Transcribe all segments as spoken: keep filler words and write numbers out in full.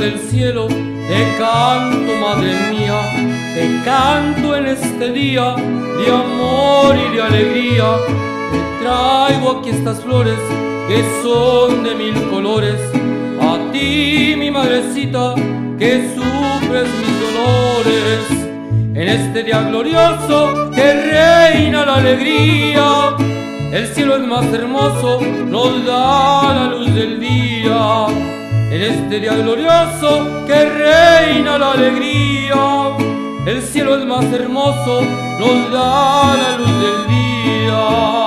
del cielo, te canto, madre mía, te canto en este día de amor y de alegría. Te traigo aquí estas flores que son de mil colores, a ti, mi madrecita, que sufres mis dolores. En este día glorioso que reina la alegría, el cielo es más hermoso, nos da la luz del día. En este día glorioso que reina la alegría, el cielo es más hermoso, nos da la luz del día.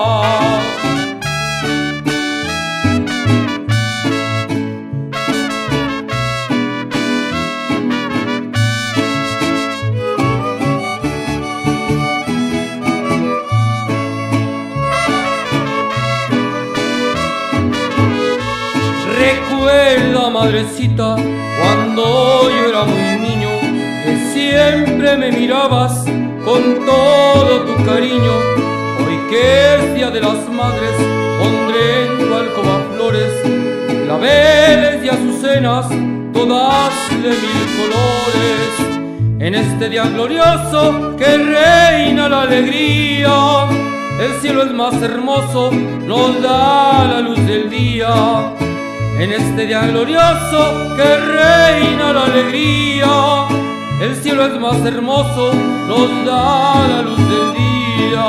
Recuerda, madrecita, cuando yo era muy niño, que siempre me mirabas con todo tu cariño. Hoy que es Día de las Madres, pondré en tu alcoba flores, claveles y azucenas, todas de mil colores. En este día glorioso que reina la alegría, el cielo es más hermoso, nos da la luz del día. En este día glorioso que reina la alegría, el cielo es más hermoso, nos da la luz del día.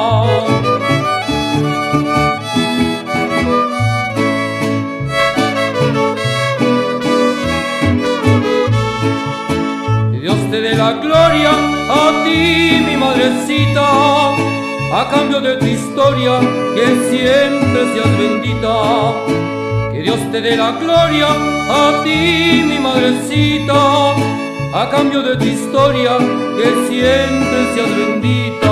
Que Dios te dé la gloria a ti, mi madrecita, a cambio de tu historia, que siempre seas bendita. Que Dios te dé la gloria a ti, mi madrecita, a cambio de tu historia, que siempre seas bendita.